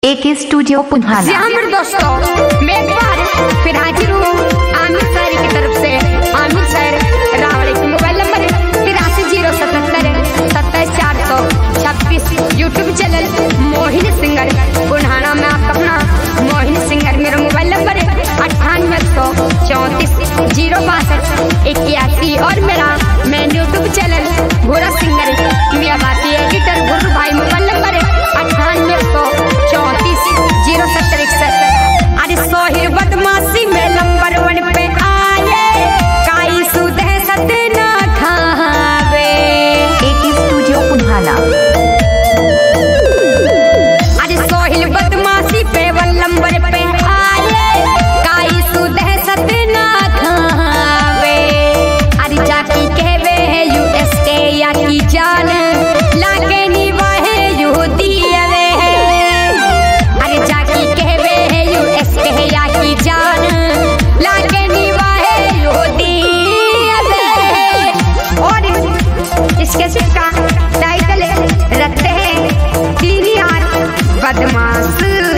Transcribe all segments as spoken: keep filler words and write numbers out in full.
एक स्टूडियो पुन्हाना। जी हाँ मेरे दोस्तों, मैं एक बार फिर हाजिर हूँ आमिर सर की तरफ से। आमिर सर रावड़ी की मोबाइल नंबर तिरासी जीरो सतहत्तर सत्ताईस चार सौ छब्बीस। YouTube channel Mohini singer Punhana में आपका अपना मोहिनी सिंगर। मेरा मोबाइल नंबर है अट्ठानवे सौ चौंतीस जीरो बासठ इक्यासी। और मेरा main YouTube channel Bhura singer मियाँ बाती एडिटर गुरु भाई। मोबाइल नंबर है अट्ठानवे सौ चौंतीस जीरो सत्तर इकसठ। अरे सोहिर बदमाशी में नंबर वन पे आए, काई सुधे सत ना खावे। एक स्टूडियो पुन्हाना। अरे सोहिर बदमाशी पे वन नंबर पे आए, काई सुधे सत ना खावे। अरे जाकी कहवे है यूएस के या की जान लागे निवाहे यहूदी। इसका टाइटल रखते हैं तीन यार बदमाश।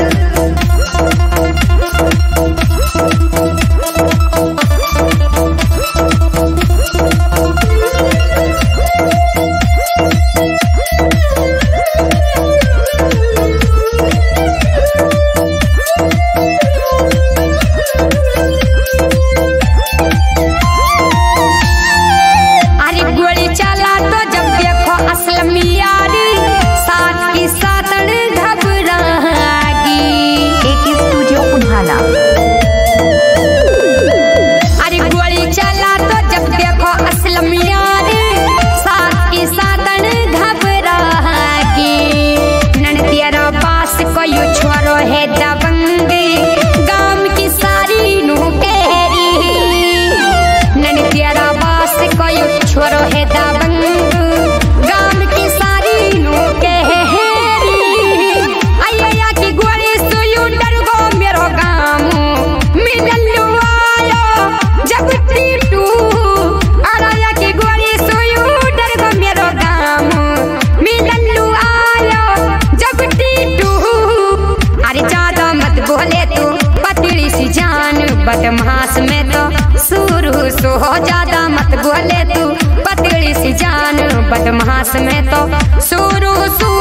बदमाश में तो शुरू सो हो ज्यादा मत बोले तू पतली सी जान। बदमाश में तो शुरू